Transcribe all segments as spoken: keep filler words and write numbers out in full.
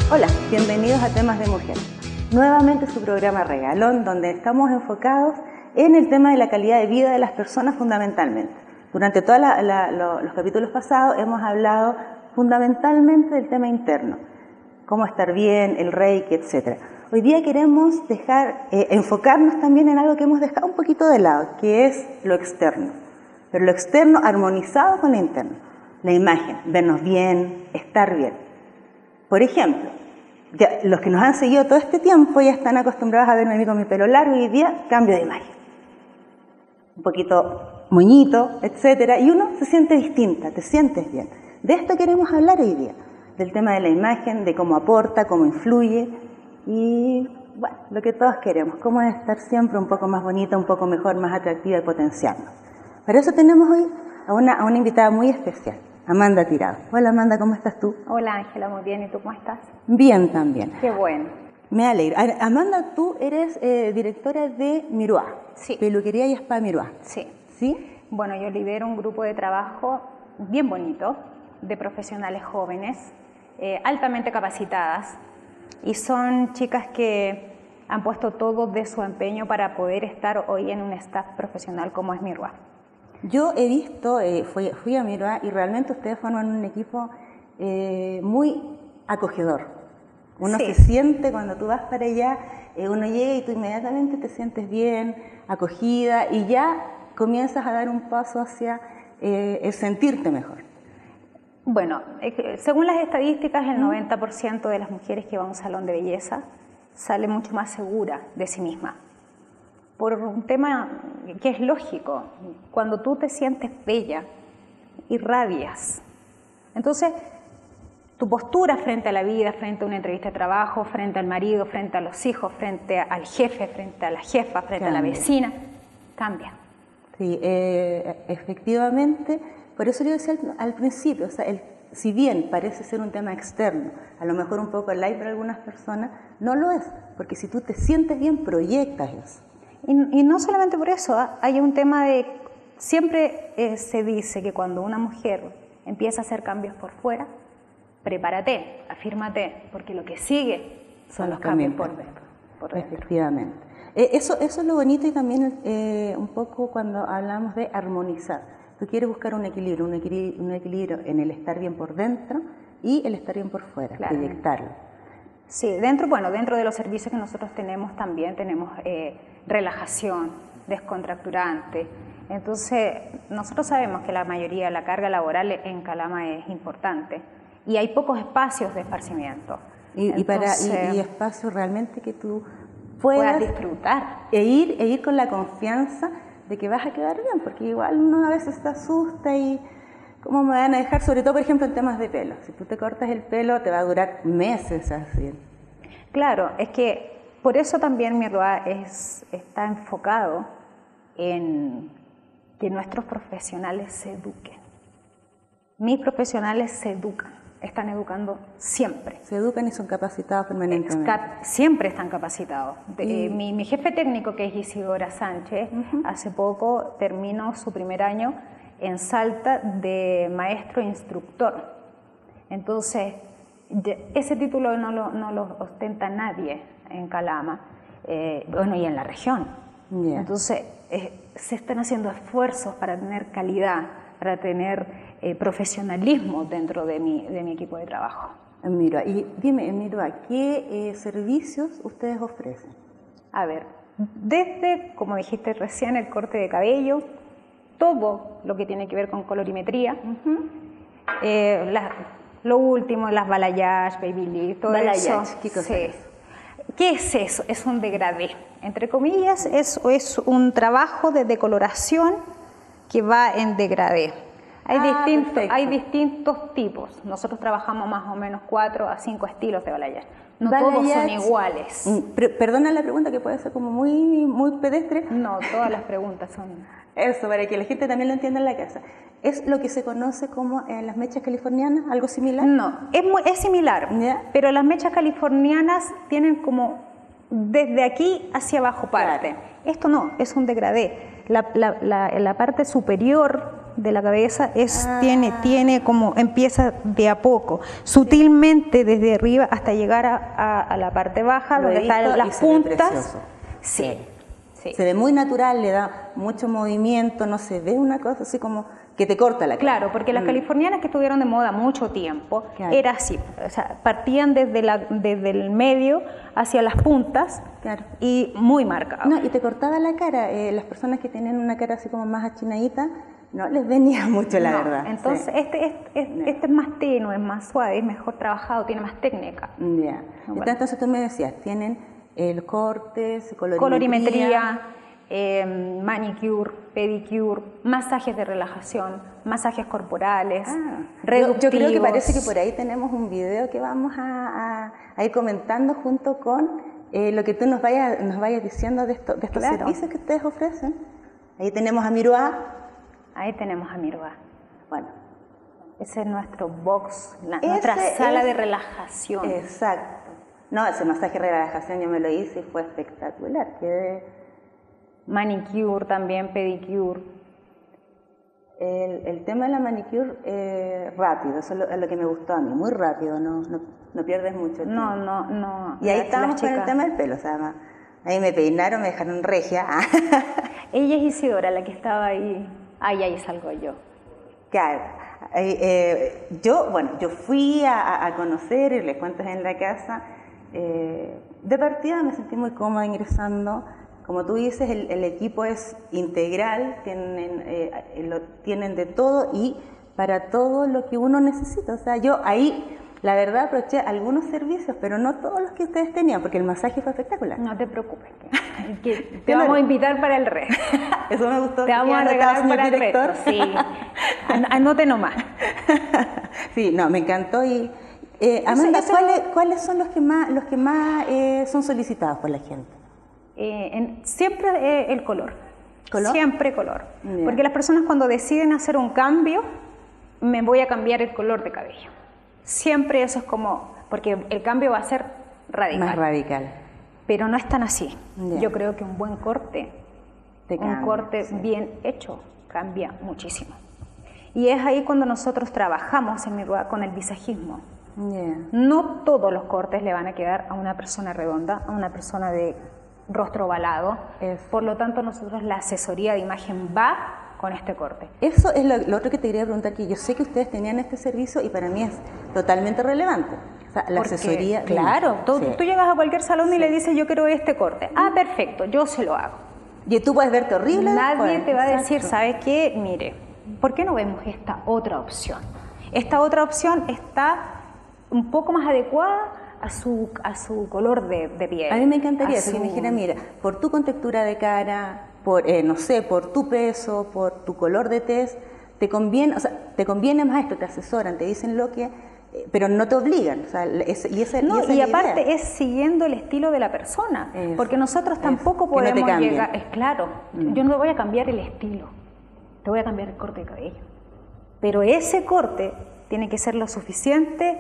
Hola, bienvenidos a Temas de Mujer. Nuevamente su programa Regalón, donde estamos enfocados en el tema de la calidad de vida de las personas fundamentalmente. Durante todos lo, los capítulos pasados hemos hablado fundamentalmente del tema interno, cómo estar bien, el reiki, etcétera. Hoy día queremos dejar, eh, enfocarnos también en algo que hemos dejado un poquito de lado, que es lo externo, pero lo externo armonizado con lo interno. La imagen, vernos bien, estar bien. Por ejemplo, ya, los que nos han seguido todo este tiempo ya están acostumbrados a verme a mí con mi pelo largo y hoy día cambio de imagen. Un poquito moñito, etcétera, y uno se siente distinta, te sientes bien. De esto queremos hablar hoy día, del tema de la imagen, de cómo aporta, cómo influye y, bueno, lo que todos queremos, cómo es estar siempre un poco más bonita, un poco mejor, más atractiva y potenciarnos. Para eso tenemos hoy a una, a una invitada muy especial. Amanda Tirado. Hola Amanda, ¿cómo estás tú? Hola Ángela, muy bien. ¿Y tú cómo estás? Bien también. Qué bueno. Me alegro. Amanda, tú eres eh, directora de Miruá. Sí. Peluquería y Spa Miruá. Sí. ¿Sí? Bueno, yo lidero un grupo de trabajo bien bonito de profesionales jóvenes, eh, altamente capacitadas, y son chicas que han puesto todo de su empeño para poder estar hoy en un staff profesional como es Miruá. Yo he visto, eh, fui, fui a Miruá y realmente ustedes forman un equipo eh, muy acogedor. Uno sí. se siente cuando tú vas para allá, eh, uno llega y tú inmediatamente te sientes bien, acogida y ya comienzas a dar un paso hacia eh, el sentirte mejor. Bueno, eh, según las estadísticas, el noventa por ciento de las mujeres que van a un salón de belleza sale mucho más segura de sí misma. Por un tema que es lógico, cuando tú te sientes bella, irradias. Entonces, tu postura frente a la vida, frente a una entrevista de trabajo, frente al marido, frente a los hijos, frente al jefe, frente a la jefa, frente cambia. a la vecina, cambia. Sí, eh, efectivamente, por eso yo decía al, al principio, o sea, el, si bien parece ser un tema externo, a lo mejor un poco light para algunas personas, no lo es, porque si tú te sientes bien, proyectas eso. Y, y no solamente por eso, ¿eh? Hay un tema de, siempre eh, se dice que cuando una mujer empieza a hacer cambios por fuera, prepárate, afírmate, porque lo que sigue son, son los cambios por dentro. Por dentro. Efectivamente. Eh, eso, eso es lo bonito y también eh, un poco cuando hablamos de armonizar. Tú quieres buscar un equilibrio, un equilibrio, un equilibrio en el estar bien por dentro y el estar bien por fuera, claro. Proyectarlo. Sí, dentro, bueno, dentro de los servicios que nosotros tenemos también tenemos eh, relajación, descontracturante. Entonces, nosotros sabemos que la mayoría de la carga laboral en Calama es importante y hay pocos espacios de esparcimiento. Y, Entonces, y, para, y, y espacios realmente que tú puedas, puedas disfrutar. E ir, e ir con la confianza de que vas a quedar bien, porque igual uno a veces se asusta y ¿cómo me van a dejar? Sobre todo, por ejemplo, en temas de pelo. Si tú te cortas el pelo, te va a durar meses así. Claro, es que por eso también Miruá es, está enfocado en que nuestros profesionales se eduquen. Mis profesionales se educan, están educando siempre. Se educan y son capacitados permanentemente. Cap siempre están capacitados. De, eh, mi, mi jefe técnico, que es Isidora Sánchez, uh-huh. hace poco terminó su primer año en Salta de maestro instructor. Entonces, ese título no lo, no lo ostenta nadie en Calama, eh, bueno, y en la región. Yeah. Entonces, eh, se están haciendo esfuerzos para tener calidad, para tener eh, profesionalismo dentro de mi, de mi equipo de trabajo. Mira, y dime, Miruá, ¿qué eh, servicios ustedes ofrecen? A ver, desde, como dijiste recién, el corte de cabello, todo lo que tiene que ver con colorimetría, uh-huh. eh, la, lo último, las balayage, babylift, todo balayage, eso. ¿qué cosa sí. es? ¿Qué es eso? Es un degradé. Entre comillas, es, es un trabajo de decoloración que va en degradé. Hay, ah, distintos, hay distintos tipos. Nosotros trabajamos más o menos cuatro a cinco estilos de balayage. No balayage, todos son iguales. Perdona la pregunta que puede ser como muy, muy pedestre. No, todas las preguntas son... Eso, para que la gente también lo entienda en la casa. ¿Es lo que se conoce como eh, las mechas californianas, algo similar? No, es, muy, es similar, ¿ya? Pero las mechas californianas tienen como desde aquí hacia abajo parte. Claro. Esto no, es un degradé. La, la, la, la parte superior de la cabeza es, Ah. tiene, tiene como, empieza de a poco, sutilmente desde arriba hasta llegar a, a, a la parte baja, Lo he donde están visto y las se ve puntas. precioso. Sí, sí. Se ve muy natural, le da mucho movimiento, no se ve una cosa así como que te corta la cara. Claro, porque las Mm. californianas que estuvieron de moda mucho tiempo, Claro. era así, o sea, partían desde, la, desde el medio hacia las puntas Claro. y muy marcado. No, y te cortaba la cara. Eh, las personas que tienen una cara así como más achinadita, no les venía mucho, la No, verdad. entonces Sí. este, este, este, este es más tenue, es más suave, es mejor trabajado, tiene más técnica. Ya. Bueno. Entonces tú me decías, tienen el cortes, colorimetría. Colorimetría, eh, manicure, pedicure, masajes de relajación, masajes corporales, Ah, yo, reductivos. yo creo que parece que por ahí tenemos un video que vamos a, a- a ir comentando junto con eh, lo que tú nos vayas, nos vayas diciendo de, esto, de estos Claro. servicios que ustedes ofrecen. Ahí tenemos a Miroa. Ahí tenemos a Mirva. Bueno, Ese es nuestro box, la- Ese nuestra sala es- de relajación. exacto. No, ese masaje de relajación yo me lo hice y fue espectacular. Quedé... Manicure también, pedicure. El, el tema de la manicure eh, rápido, eso es lo, es lo que me gustó a mí, muy rápido, no, no, no pierdes mucho tiempo. No, no, no. Y ahí las- estábamos las con el chicas. tema del pelo, o sea, ma- ahí me peinaron, me dejaron regia. Ella es Isidora, la que estaba ahí. Ay, ahí salgo yo. Claro, eh, eh, yo, bueno, yo fui a, a- a conocer, y les cuento en la casa, eh, de partida me sentí muy cómoda ingresando. Como tú dices, el, el equipo es integral, tienen, eh, lo, tienen de todo y para todo lo que uno necesita. O sea, yo ahí, la verdad, aproveché algunos servicios, pero no todos los que ustedes tenían, porque el masaje fue espectacular. No te preocupes, que, que te Claro. vamos a invitar para el resto. Eso me gustó. Te vamos a Anotado, regalar señor para el director. resto. Sí. An- Anote nomás. Sí, no, me encantó. Y eh, Amanda, eso- ¿cuáles, ¿cuáles son los que más, los que más eh, son solicitados por la gente? Eh, en- siempre eh, el color. ¿Color? Siempre color. Ya. Porque las personas cuando deciden hacer un cambio, me voy a cambiar el color de cabello. Siempre eso es como, porque el cambio va a ser radical. Más radical. Pero no es tan así. Ya. Yo creo que un buen corte, Te un cambia, corte sí. bien hecho, cambia muchísimo. Y es ahí cuando nosotros trabajamos en mi lugar con el visajismo. Yeah. No todos los cortes le van a quedar a una persona redonda, a una persona de rostro ovalado. Es- Por lo tanto, nosotros la asesoría de imagen va con este corte. Eso es lo, lo otro que te quería preguntar, que yo sé que ustedes tenían este servicio y para mí es totalmente relevante. O sea, la Porque, asesoría. de claro, imagen. tú, Sí. tú llegas a cualquier salón y le dices, yo quiero este corte. Ah, perfecto, yo se lo hago. Y tú puedes verte horrible. Nadie después. te va a Exacto. decir, ¿sabe qué? Mire, ¿por qué no vemos esta otra opción? Esta otra opción está un poco más adecuada a su, a su color de, de piel. A mí me encantaría a eso, que su- me dijera, mira, por tu contextura de cara, por, eh, no sé, por tu peso, por tu color de tez, te conviene, o sea, te conviene más esto, te asesoran, te dicen lo que, eh, pero no te obligan, o sea, ese- y esa, No, y esa y es la aparte idea. es siguiendo el estilo de la persona, Eso, porque nosotros tampoco eso, que no te podemos cambien. llegar, es claro, Mm. yo no voy a cambiar el estilo, te voy a cambiar el corte de cabello, pero ese corte tiene que ser lo suficiente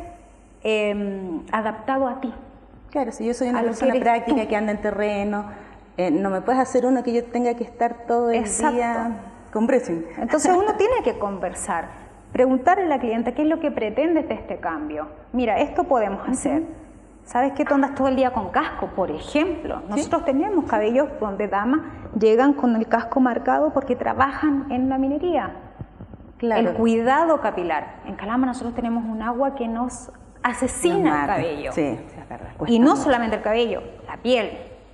eh, adaptado a ti. Claro, si yo soy una a lo que persona eres práctica tú. que anda en terreno, eh, no me puedes hacer uno que yo tenga que estar todo el Exacto. día con pressing. Entonces uno tiene que conversar, preguntarle a la clienta qué es lo que pretende de este cambio. Mira, esto podemos hacer. ¿Sabes qué? Tú andas todo el día con casco, por ejemplo. Nosotros tenemos cabellos donde damas llegan con el casco marcado porque trabajan en la minería. Claro. El cuidado capilar. En Calama nosotros tenemos un agua que nos asesina Nos el mata. cabello. Sí, sí, es verdad. Y Cuesta no mucho. solamente el cabello, la piel,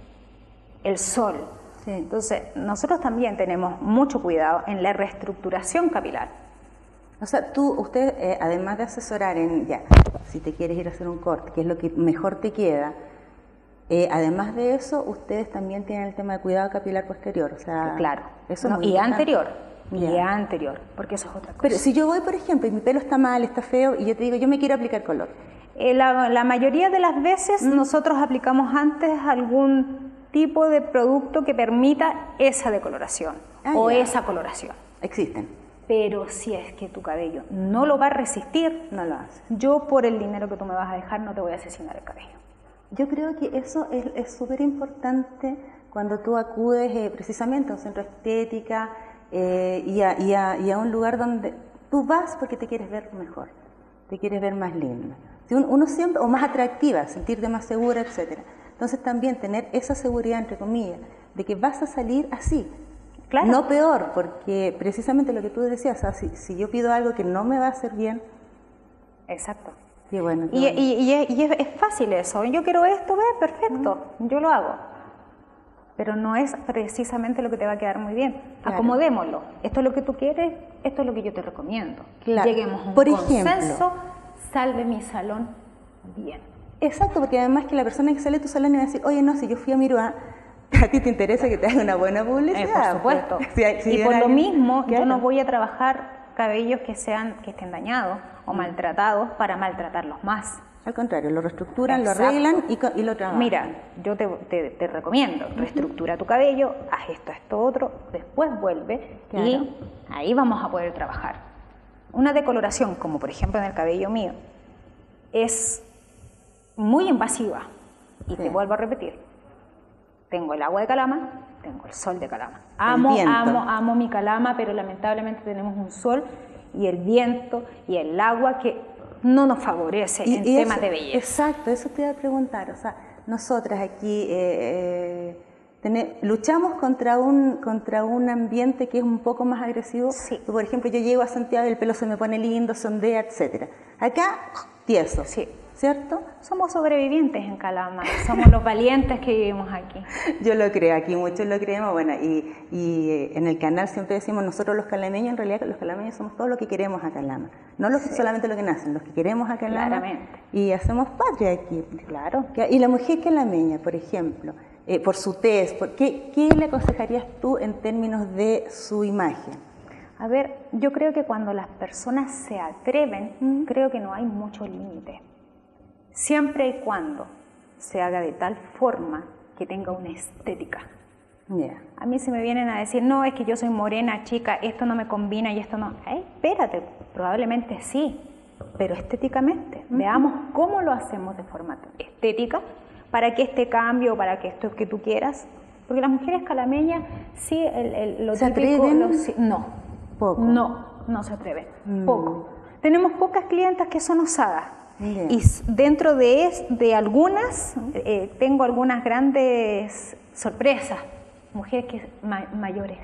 el sol. Sí. Entonces, nosotros también tenemos mucho cuidado en la reestructuración capilar. O sea, tú, usted, eh, además de asesorar en, ya, si te quieres ir a hacer un corte, que es lo que mejor te queda, eh, además de eso, ustedes también tienen el tema de cuidado capilar posterior, o sea... Claro. Eso es No, muy y importante. anterior. Y Ya. anterior, porque eso es otra cosa. Pero si yo voy, por ejemplo, y mi pelo está mal, está feo, y yo te digo, yo me quiero aplicar color. Eh, la, la mayoría de las veces Mm. nosotros aplicamos antes algún tipo de producto que permita esa decoloración Ah, o ya. esa coloración. Existen. Pero si es que tu cabello no lo va a resistir, No lo hacen. yo por el dinero que tú me vas a dejar no te voy a asesinar el cabello. Yo creo que eso es es súper importante cuando tú acudes eh, precisamente a un centro de estética eh, y, a, y, a, y a un lugar donde tú vas porque te quieres ver mejor, te quieres ver más linda. Si uno, uno siempre, o más atractiva, sentirte más segura, etcétera. Entonces también tener esa seguridad, entre comillas, de que vas a salir así. Claro. No peor, porque precisamente lo que tú decías, o sea, si, si yo pido algo que no me va a hacer bien. Exacto. Y, bueno, y, bueno. y, y, y es, es fácil eso. Yo quiero esto, ve, perfecto, uh-huh. yo lo hago. Pero no es precisamente lo que te va a quedar muy bien. Claro. Acomodémoslo. Esto es lo que tú quieres, esto es lo que yo te recomiendo. Claro. Lleguemos a un Por consenso, ejemplo, salve mi salón bien. Exacto, porque además que la persona que sale de tu salón y va a decir, oye, no, si yo fui a Miroa, a ti te interesa que te haga una buena publicidad. Eh, por supuesto. Pues, si hay, si y por lo mismo, claro. yo no voy a trabajar cabellos que sean que estén dañados o mm. maltratados para maltratarlos más. Al contrario, lo reestructuran, Exacto. lo arreglan y, y lo trabajan. Mira, yo te, te, te recomiendo, reestructura tu cabello, haz esto, esto, otro, después vuelve claro. y ahí vamos a poder trabajar. Una decoloración, como por ejemplo en el cabello mío, es muy invasiva. Y sí. te vuelvo a repetir, tengo el agua de Calama, tengo el sol de Calama. Amo, amo, amo mi Calama, pero lamentablemente tenemos un sol y el viento y el agua que no nos favorece y, en y temas eso, de belleza. Exacto, eso te iba a preguntar. O sea, nosotras aquí eh, eh, tener, luchamos contra un, contra un ambiente que es un poco más agresivo. Sí. Por ejemplo, yo llego a Santiago y el pelo se me pone lindo, se ondea, etcétera. Acá, tieso. Sí. ¿Cierto? Somos sobrevivientes en Calama, somos los valientes que vivimos aquí. Yo lo creo, aquí muchos lo creemos, bueno, y, y en el canal siempre decimos nosotros los calameños, en realidad los calameños somos todo lo que queremos a Calama, no los, sí. solamente lo que nacen, los que queremos a Calama. Claramente. Y hacemos patria aquí. Claro. Y la mujer calameña, por ejemplo, eh, por su tez, por, ¿qué, ¿qué le aconsejarías tú en términos de su imagen? A ver, yo creo que cuando las personas se atreven, ¿Mm? creo que no hay mucho límite. Siempre y cuando se haga de tal forma que tenga una estética. Yeah. A mí se me vienen a decir, no, es que yo soy morena, chica, esto no me combina y esto no... Ay, espérate, probablemente sí, pero estéticamente. Uh-huh. Veamos cómo lo hacemos de forma estética para que este cambio, para que esto que tú quieras... Porque las mujeres calameñas, sí, el, el, lo ¿Se típico... atreven? Lo, no, Poco. no, no se atreven, mm. poco. Tenemos pocas clientas que son osadas. Yeah. Y dentro de, es, de algunas, eh, tengo algunas grandes sorpresas. Mujeres que ma mayores.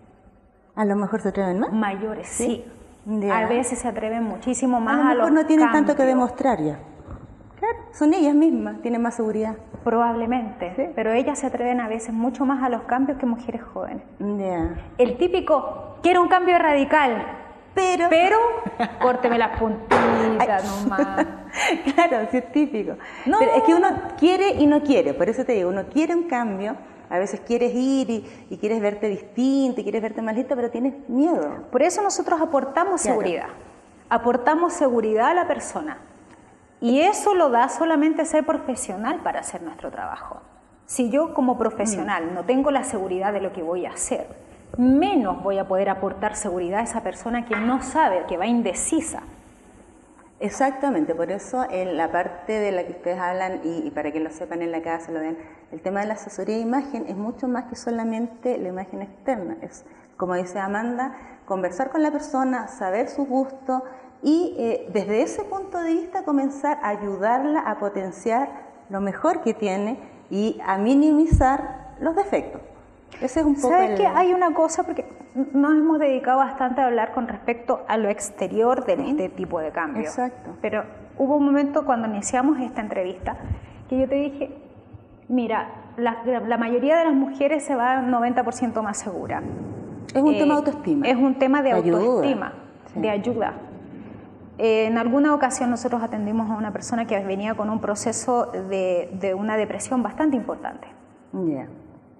¿A lo mejor se atreven más? Mayores, sí. sí. Yeah. A veces se atreven muchísimo más a, lo mejor a los no tienen cambios. tanto que demostrar ya. Claro, son ellas mismas, tienen más seguridad. Probablemente, ¿Sí? pero ellas se atreven a veces mucho más a los cambios que mujeres jóvenes. Yeah. El típico, quiero un cambio radical. Pero, pero córteme las puntitas nomás. Claro, sí es típico. No. Pero es que uno quiere y no quiere, por eso te digo, uno quiere un cambio, a veces quieres ir y, y quieres verte distinta, y quieres verte más lista, pero tienes miedo. Por eso nosotros aportamos claro. seguridad, aportamos seguridad a la persona. Y eso lo da solamente ser profesional para hacer nuestro trabajo. Si yo como profesional mm. no tengo la seguridad de lo que voy a hacer, menos voy a poder aportar seguridad a esa persona que no sabe, que va indecisa. Exactamente, por eso en la parte de la que ustedes hablan, y, y para que lo sepan en la casa, lo vean, el tema de la asesoría de imagen es mucho más que solamente la imagen externa. Es, como dice Amanda, conversar con la persona, saber su gusto y eh, desde ese punto de vista comenzar a ayudarla a potenciar lo mejor que tiene y a minimizar los defectos. Ese es un poco ¿Sabes el... qué? Hay una cosa, porque nos hemos dedicado bastante a hablar con respecto a lo exterior de este tipo de cambio. Exacto. Pero hubo un momento cuando iniciamos esta entrevista que yo te dije, mira, la, la mayoría de las mujeres se va noventa por ciento más segura. Es un eh, tema de autoestima. Es un tema de, de autoestima, sí. de ayuda. Eh, en alguna ocasión nosotros atendimos a una persona que venía con un proceso de, de una depresión bastante importante. Ya. Yeah.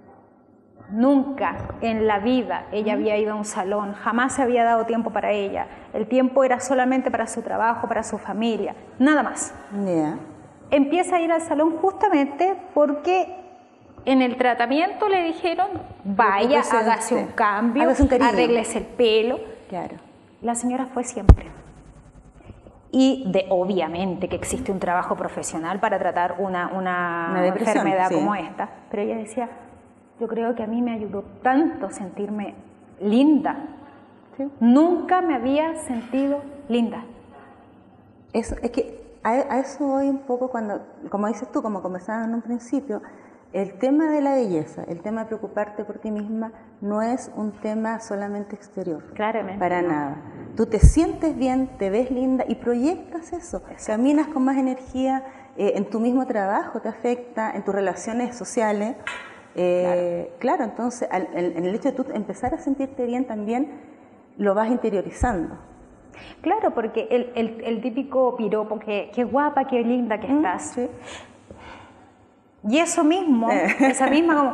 Nunca en la vida ella había ido a un salón, jamás se había dado tiempo para ella. El tiempo era solamente para su trabajo, para su familia, nada más. Yeah. Empieza a ir al salón justamente porque en el tratamiento le dijeron, vaya, hágase un cambio, hágase un arréglese el pelo. Claro. La señora fue siempre. Y de, obviamente que existe un trabajo profesional para tratar una, una, una enfermedad sí. como esta, pero ella decía, yo creo que a mí me ayudó tanto sentirme linda. Sí. Nunca me había sentido linda. Eso, es que a, a eso voy un poco cuando, como dices tú, como conversábamos en un principio, el tema de la belleza, el tema de preocuparte por ti misma, no es un tema solamente exterior. Claramente. Para no. nada. Tú te sientes bien, te ves linda y proyectas eso. Exacto. Caminas con más energía, eh, en tu mismo trabajo te afecta, en tus relaciones sociales. Eh, claro. claro, entonces al, en, en el hecho de tú empezar a sentirte bien también, lo vas interiorizando. Claro, porque el, el, el típico piropo, que qué guapa, qué linda que estás. Sí. Y eso mismo, eh. esa misma como,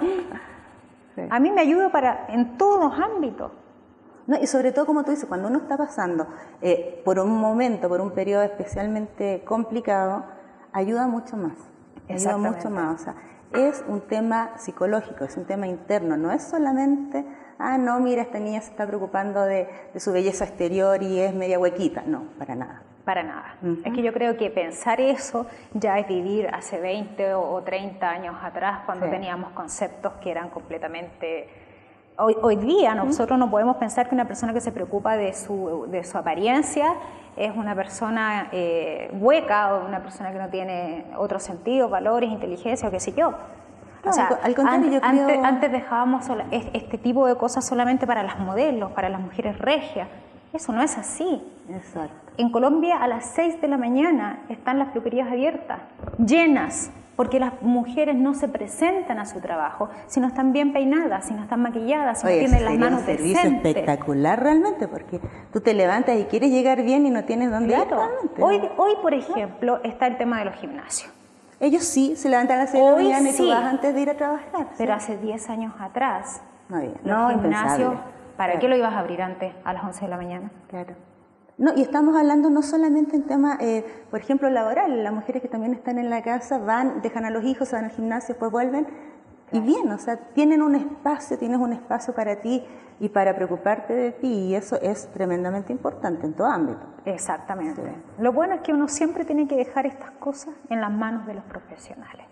sí. a mí me ayuda para en todos los ámbitos. No, y sobre todo, como tú dices, cuando uno está pasando eh, por un momento, por un periodo especialmente complicado, ayuda mucho más. Ayuda mucho más. O sea, es un tema psicológico, es un tema interno, no es solamente, ah, no, mira, esta niña se está preocupando de, de su belleza exterior y es media huequita. No, para nada. Para nada. Uh-huh. Es que yo creo que pensar eso ya es vivir hace veinte o treinta años atrás, cuando sí. teníamos conceptos que eran completamente... Hoy, hoy día nosotros uh-huh. no podemos pensar que una persona que se preocupa de su, de su apariencia es una persona eh, hueca o una persona que no tiene otro sentido, valores, inteligencia o qué sé yo. No, o sea, al contrario, antes, yo creo... antes, antes dejábamos sola, este tipo de cosas solamente para las modelos, para las mujeres regias. Eso no es así. Exacto. En Colombia a las seis de la mañana están las peluquerías abiertas, llenas, porque las mujeres no se presentan a su trabajo si no están bien peinadas, si no están maquilladas, si Oye, no tienen las manos decentes. decentes. Es un servicio espectacular realmente, porque tú te levantas y quieres llegar bien y no tienes dónde claro. ir realmente. Hoy, hoy, por ejemplo, está el tema de los gimnasios. Ellos sí se levantan a las seis de la mañana sí, y tú vas antes de ir a trabajar. Pero ¿sí? hace diez años atrás, no, los no, gimnasios, ¿para claro. qué lo ibas a abrir antes a las once de la mañana? Claro. No, y estamos hablando no solamente en temas, eh, por ejemplo, laboral. Las mujeres que también están en la casa van, dejan a los hijos, se van al gimnasio, después vuelven. Claro. Y bien, o sea, tienen un espacio, tienes un espacio para ti y para preocuparte de ti, y eso es tremendamente importante en todo ámbito. Exactamente. Sí. Lo bueno es que uno siempre tiene que dejar estas cosas en las manos de los profesionales.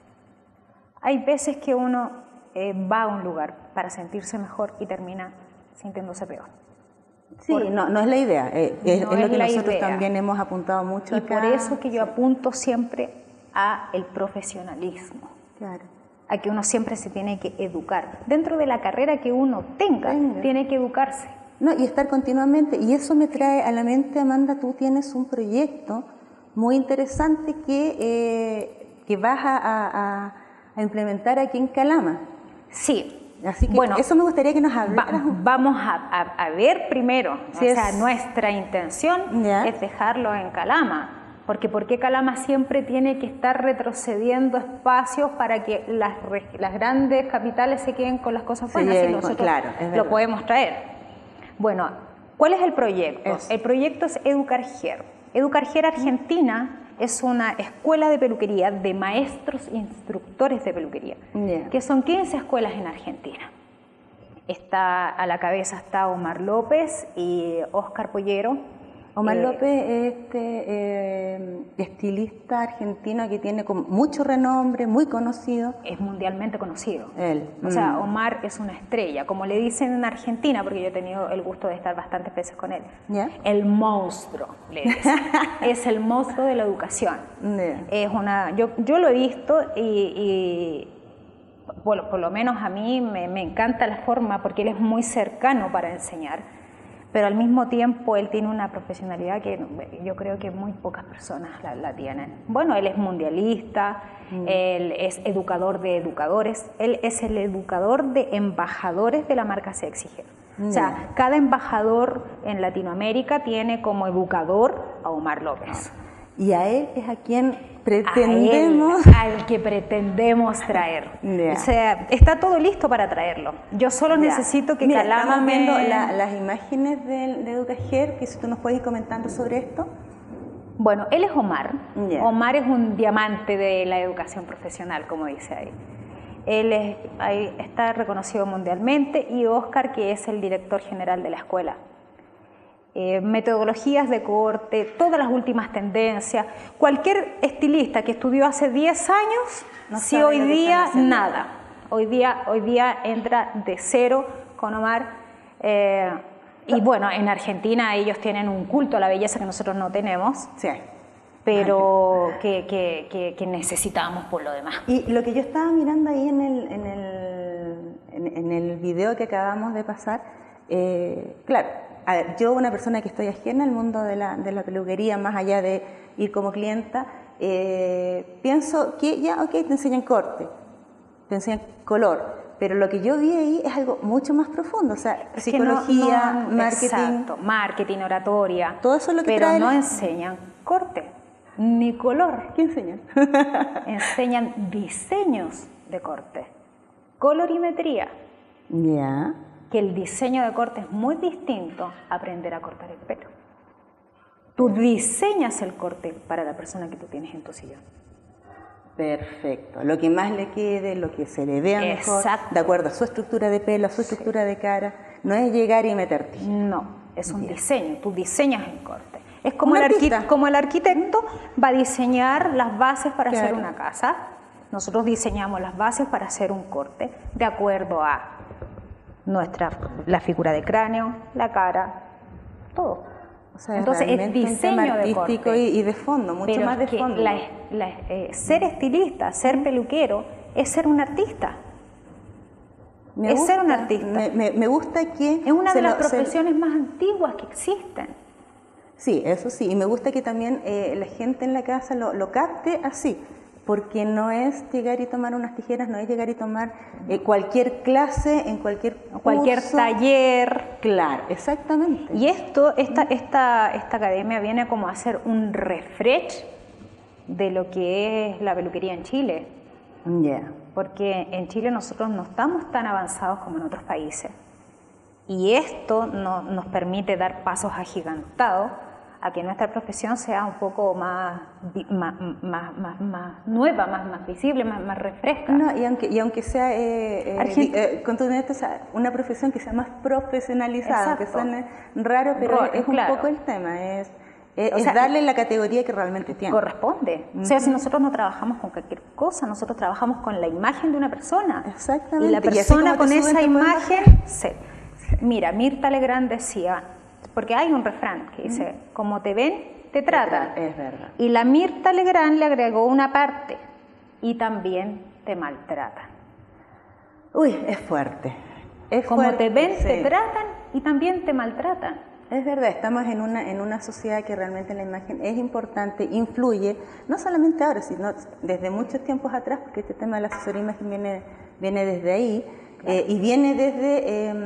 Hay veces que uno eh, va a un lugar para sentirse mejor y termina sintiéndose peor. Sí, por, no, no es la idea, eh, es, no es lo que nosotros idea. también hemos apuntado mucho. Y acá. por eso que yo sí. apunto siempre a el profesionalismo. Claro. A que uno siempre se tiene que educar. Dentro de la carrera que uno tenga, tenga. tiene que educarse. No, y estar continuamente. Y eso me trae a la mente, Amanda, tú tienes un proyecto muy interesante que, eh, que vas a, a, a implementar aquí en Calama. Sí. Así que bueno, eso me gustaría que nos hablaras. Va, vamos a, a, a ver primero, sí, o sea, es... nuestra intención ¿Ya? es dejarlo en Calama, porque ¿por qué Calama siempre tiene que estar retrocediendo espacios para que las, las grandes capitales se queden con las cosas buenas y nosotros claro, lo podemos traer? Bueno, ¿cuál es el proyecto? Es... El proyecto es Educarger. Educarger Argentina es una escuela de peluquería de maestros e instructores de peluquería, yeah. que son quince escuelas en Argentina. Está, a la cabeza está Omar López y Óscar Pollero. Omar eh, López es este eh, estilista argentino que tiene mucho renombre, muy conocido. Es mundialmente conocido. Él. O mm. sea, Omar es una estrella, como le dicen en Argentina, porque yo he tenido el gusto de estar bastantes veces con él. ¿Yeah? El monstruo, le dicen. Es el monstruo de la educación. Yeah. Es una, yo, yo lo he visto y, y bueno, por lo menos a mí me, me encanta la forma, porque él es muy cercano para enseñar. Pero al mismo tiempo él tiene una profesionalidad que yo creo que muy pocas personas la, la tienen. Bueno, él es mundialista, mm. él es educador de educadores, él es el educador de embajadores de la marca Sexyger. Mm. O sea, cada embajador en Latinoamérica tiene como educador a Omar López. Y a él es a quien pretendemos... A él, al que pretendemos traer. Yeah. O sea, está todo listo para traerlo. Yo solo yeah. necesito que Mira, Calama estamos me... viendo la, las imágenes de, de Educarger, que si tú nos puedes ir comentando sobre esto. Bueno, él es Omar. Yeah. Omar es un diamante de la educación profesional, como dice ahí. Él es, ahí está reconocido mundialmente, y Óscar, que es el director general de la escuela. Eh, metodologías de corte, todas las últimas tendencias. Cualquier estilista que estudió hace diez años, no si hoy día nada, hoy día, hoy día entra de cero con Omar. Eh, y bueno, en Argentina ellos tienen un culto a la belleza que nosotros no tenemos. Sí. Pero que, que, que, que necesitamos por lo demás. Y lo que yo estaba mirando ahí en el, en el, en, en el video que acabamos de pasar, eh, claro, a ver, yo una persona que estoy ajena al mundo de la, de la peluquería, más allá de ir como clienta, eh, pienso que ya, ok, te enseñan corte, te enseñan color, pero lo que yo vi ahí es algo mucho más profundo, o sea, es psicología, no, no, marketing. Exacto, marketing, oratoria. Todo eso es lo que pero trae no la... enseñan corte, ni color. ¿Qué enseñan? Enseñan diseños de corte, colorimetría. Ya. Yeah. Que el diseño de corte es muy distinto a aprender a cortar el pelo. Tú diseñas el corte para la persona que tú tienes en tu sillón. Perfecto. Lo que más le quede, lo que se le vea mejor, de acuerdo a su estructura de pelo, a su estructura sí. de cara. No es llegar y meterte. No, es un Bien. diseño. Tú diseñas el corte. Es como el, arquitecto, como el arquitecto va a diseñar las bases para claro. hacer una casa. Nosotros diseñamos las bases para hacer un corte de acuerdo a nuestra, la figura de cráneo, la cara, todo. O sea, entonces es diseño de corte y, y de fondo, mucho pero más de que fondo. La, la, eh, ser estilista, ser peluquero, es ser un artista. Me es gusta, ser un artista. Me, me, me gusta que... Es una de las lo, profesiones se... más antiguas que existen. Sí, eso sí, y me gusta que también eh, la gente en la casa lo, lo capte así. Porque no es llegar y tomar unas tijeras, no es llegar y tomar eh, cualquier clase en cualquier curso. Cualquier taller. Claro, exactamente. Y esto, esta, esta, esta academia viene como a hacer un refresh de lo que es la peluquería en Chile. Yeah. Porque en Chile nosotros no estamos tan avanzados como en otros países. Y esto no, nos permite dar pasos agigantados a que nuestra profesión sea un poco más, más, más, más, más nueva, más, más visible, más, más refresca. No, y aunque, y aunque sea eh, eh, eh, contundente, o sea, una profesión que sea más profesionalizada, Exacto. que suene raro, pero Rol, es un claro. poco el tema, es, es, es sea, darle la categoría que realmente tiene. Corresponde. Uh-huh. O sea, si nosotros no trabajamos con cualquier cosa, nosotros trabajamos con la imagen de una persona. Exactamente. Y la persona y con esa imagen, se, mira, Mirta Legrand decía, porque hay un refrán que dice, mm. como te ven, te tratan. Es verdad. Y la Mirta Legrand le agregó una parte, y también te maltratan. Uy, es fuerte. Es como fuerte, te ven, sí. te tratan y también te maltratan. Es verdad, estamos en una, en una sociedad que realmente la imagen es importante, influye, no solamente ahora, sino desde muchos tiempos atrás, porque este tema de la asesoría de imagen viene, viene desde ahí, claro. eh, y viene desde, eh,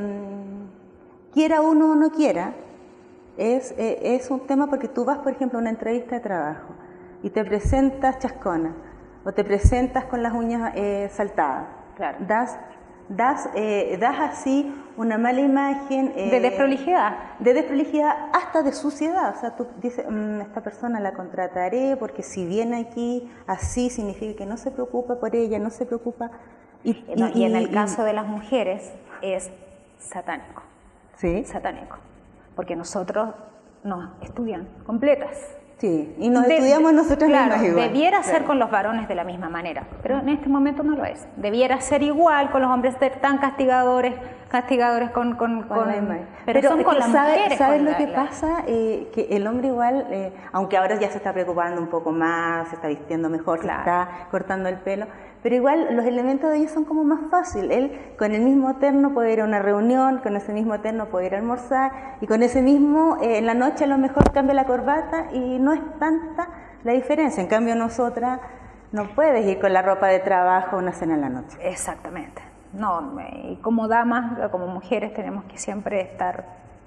quiera uno o no quiera, Es, eh, es un tema porque tú vas, por ejemplo, a una entrevista de trabajo y te presentas chascona o te presentas con las uñas eh, saltadas. Claro. Das, das, eh, das así una mala imagen. Eh, de desprolijidad. De desprolijidad hasta de suciedad. O sea, tú dices, mmm, esta persona la contrataré porque si viene aquí así significa que no se preocupa por ella, no se preocupa. Y, no, y, y en el y, caso de las mujeres es satánico. ¿Sí? Satánico. Porque nosotros nos estudian completas. Sí, y nos de, estudiamos nosotros claro, mismos igual. Debiera claro. ser con los varones de la misma manera, pero en este momento no lo es. Debiera ser igual con los hombres, ser tan castigadores, castigadores con... con, con, con pero, pero son con las sabe, mujeres. ¿Sabes lo la, que la... pasa? Eh, que el hombre igual, eh, aunque ahora ya se está preocupando un poco más, se está vistiendo mejor, claro. se está cortando el pelo, pero igual los elementos de ellos son como más fácil. Él con el mismo terno puede ir a una reunión, con ese mismo terno puede ir a almorzar y con ese mismo eh, en la noche a lo mejor cambia la corbata y no es tanta la diferencia. En cambio nosotras no puedes ir con la ropa de trabajo a una cena en la noche. Exactamente. No, y como damas, como mujeres tenemos que siempre estar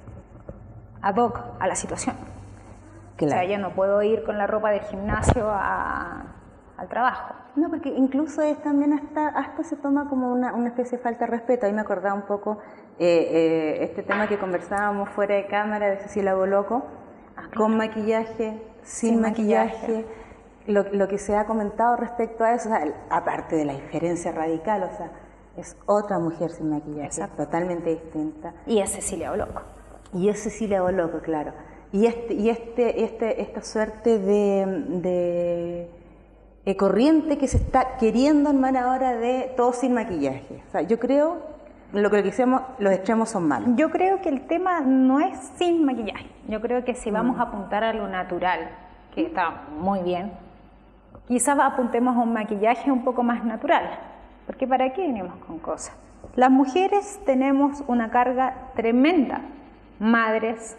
ad hoc a la situación. Claro. O sea, yo no puedo ir con la ropa del gimnasio a, al trabajo. No, porque incluso es también hasta, hasta se toma como una, una especie de falta de respeto. Ahí me acordaba un poco eh, eh, este tema que conversábamos fuera de cámara de Cecilia Boloco, ah, claro. con maquillaje, sin, sin maquillaje, maquillaje. Lo, lo que se ha comentado respecto a eso, o sea, aparte de la diferencia radical, o sea, es otra mujer sin maquillaje, Exacto. totalmente distinta. Y es Cecilia Boloco. Y es Cecilia Boloco, claro. Y, este, y este, este, esta suerte de... de corriente que se está queriendo armar ahora de todo sin maquillaje. O sea, yo creo lo que hicimos, los extremos son malos. Yo creo que el tema no es sin maquillaje. Yo creo que si vamos a apuntar a lo natural, que está muy bien, quizás apuntemos a un maquillaje un poco más natural, porque ¿para qué venimos con cosas? Las mujeres tenemos una carga tremenda, madres,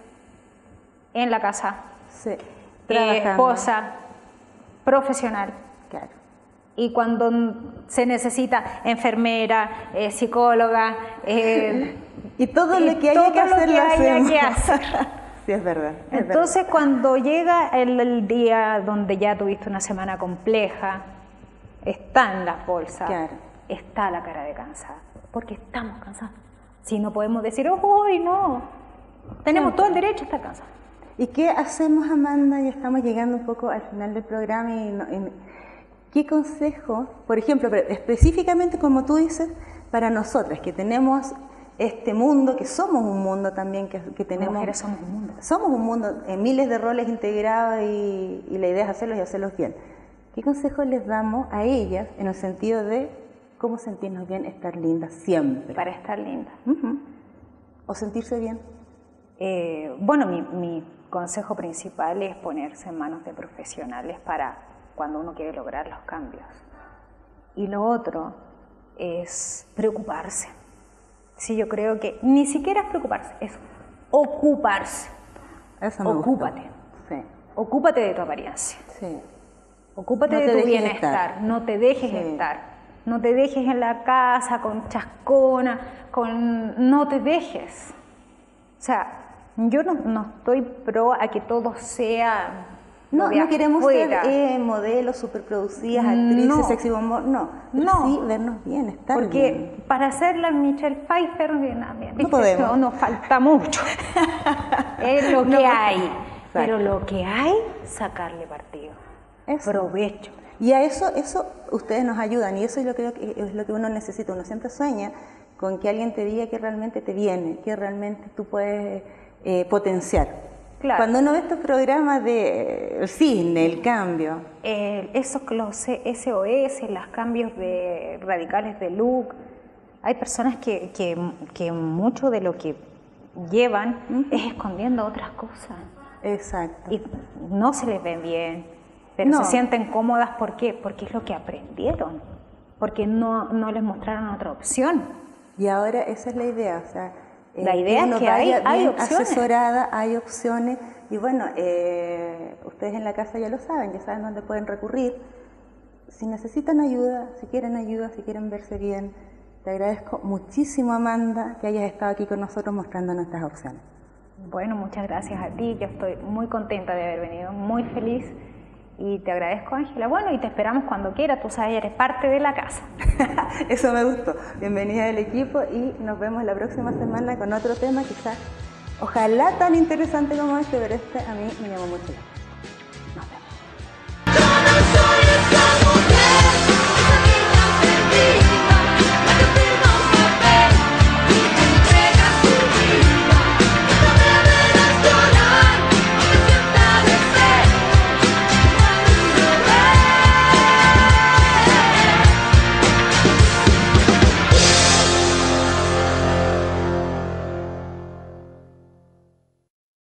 en la casa, Sí, eh, esposa, profesional. Claro. Y cuando se necesita enfermera, eh, psicóloga, eh, y todo y lo que todo haya que hacer, lo que lo haya hacemos. que hacer. Sí, es verdad. es Entonces, verdad. cuando llega el, el día donde ya tuviste una semana compleja, están las bolsas, Claro. está la cara de cansada, porque estamos cansados. Si no podemos decir, ¡uy, no! Tenemos Siempre. todo el derecho a estar cansados. ¿Y qué hacemos, Amanda? Ya estamos llegando un poco al final del programa. Y, no- y ¿qué consejo, por ejemplo, pero específicamente como tú dices, para nosotras que tenemos este mundo, que somos un mundo también, que, que tenemos... Mujeres somos un mundo. Somos un mundo en miles de roles integrados y, y la idea es hacerlos y hacerlos bien. ¿Qué consejos les damos a ellas en el sentido de cómo sentirnos bien, estar lindas siempre? Para estar linda. Ujú. O sentirse bien. Eh, bueno, mi, mi consejo principal es ponerse en manos de profesionales para cuando uno quiere lograr los cambios. Y lo otro es preocuparse. Sí, yo creo que ni siquiera es preocuparse, es ocuparse. Eso me gustó. Ocúpate. Sí, Ocúpate de tu apariencia. sí. Ocúpate No te de tu dejes bienestar. estar. No te dejes Sí. estar. No te dejes en la casa con chascona, con... no te dejes. O sea, yo no, no estoy pro a que todo sea... No, lo de no queremos afuera. ser eh, modelos superproducidas, actrices, No. sexy bombo, no. Pero No. sí vernos bien, estar Porque bien. para ser la Michelle Pfeiffer no, podemos. no, nos falta mucho. Es lo que hay. Exacto. Pero lo que hay, sacarle partido. Eso. Provecho. Y a eso, eso ustedes nos ayudan y eso yo creo que es lo que uno necesita. Uno siempre sueña con que alguien te diga que realmente te viene, que realmente tú puedes eh, potenciar. Claro. Cuando uno ve estos programas de el cisne, el cambio, Eh, esos los S O S, los cambios de radicales de look, hay personas que, que, que mucho de lo que llevan Ujú. es escondiendo otras cosas exacto. y no se les ve bien, pero No. se sienten cómodas. ¿Por qué? Porque es lo que aprendieron, porque no, no les mostraron otra opción. Y ahora esa es la idea, o sea, eh, La idea es uno que hay- vaya hay bien opciones. asesorada, hay opciones, y bueno, eh, ustedes en la casa ya lo saben, ya saben dónde pueden recurrir. Si necesitan ayuda, si quieren ayuda, si quieren verse bien, te agradezco muchísimo, Amanda, que hayas estado aquí con nosotros mostrando nuestras opciones. Bueno, muchas gracias a ti, yo estoy muy contenta de haber venido, muy feliz. Y te agradezco, Ángela. Bueno, y te esperamos cuando quieras, tú sabes, eres parte de la casa. Eso me gustó. Bienvenida al equipo y nos vemos la próxima semana con otro tema quizás, ojalá tan interesante como este, pero este a mí me llamó mucho.